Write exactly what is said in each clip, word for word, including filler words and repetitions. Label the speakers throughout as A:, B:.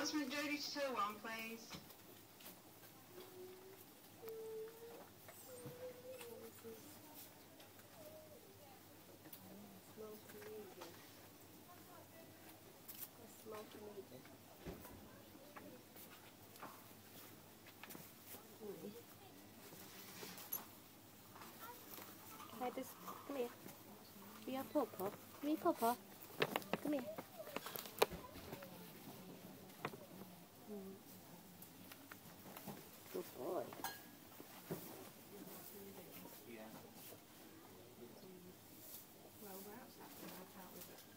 A: announcement, Jodie, to two one, please.
B: Hey, just come here. Be your papa. Be your papa. Come here. Mm. Good boy.
A: Yeah. Well, we're outside to help out with it.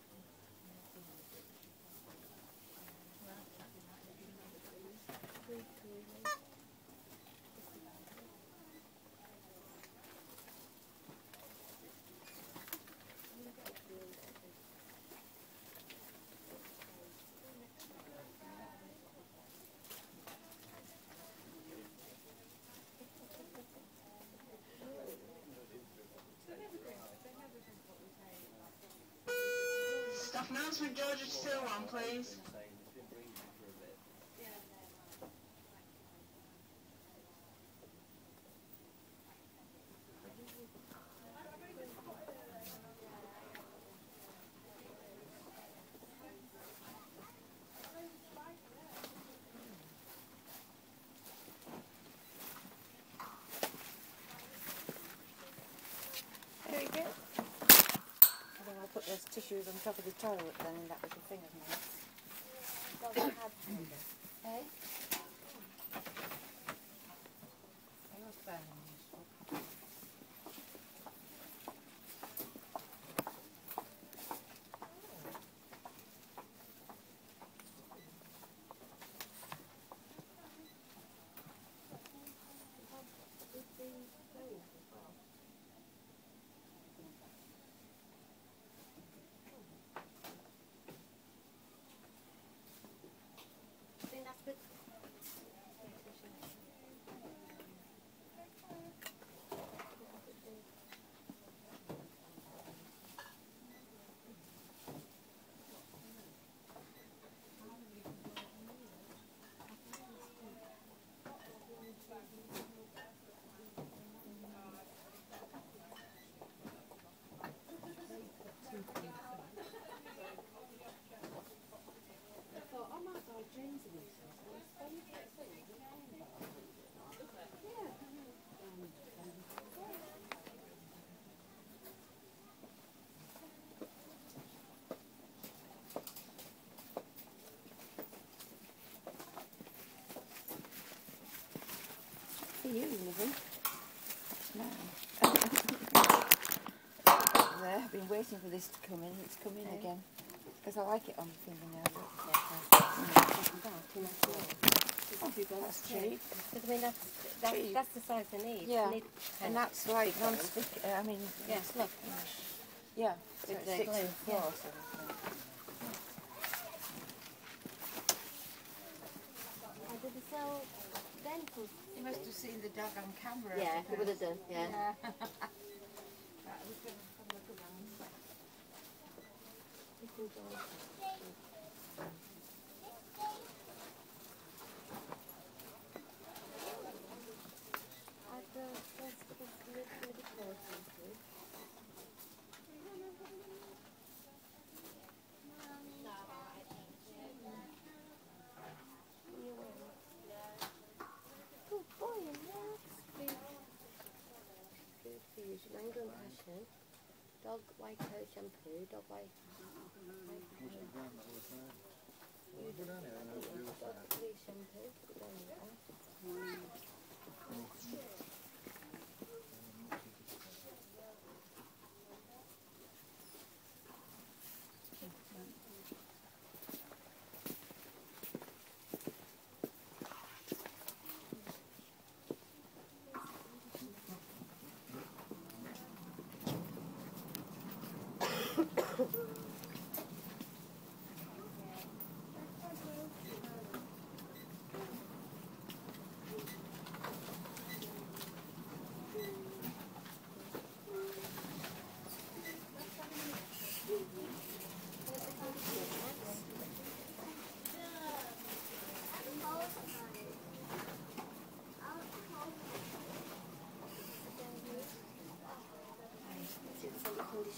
A: We're outside to help with it. Staff announcement, Georgia to two one, please.
B: There you go. I think I'll put those tissues on top of the toilet then in that little thing of mine. Hey? I think that's good. For you, Livy. Now. I've been waiting for this to come in. It's come in okay. again. Because I like it on the fingernail. Oh, that's cheap. But I mean, that's, that's, that's the size I need. Yeah, need and that's like non-stick. Uh, I mean, yes, look. Yeah, so it sticks to the floor. Yeah. Sort of I did the sell dental. You must have seen the dog on camera. Yeah, you would have done. Yeah. yeah. Good boy, and that's good. Good fusion, anger and passion. Dog white coat shampoo, dog white. Dog blue shampoo.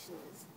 B: stations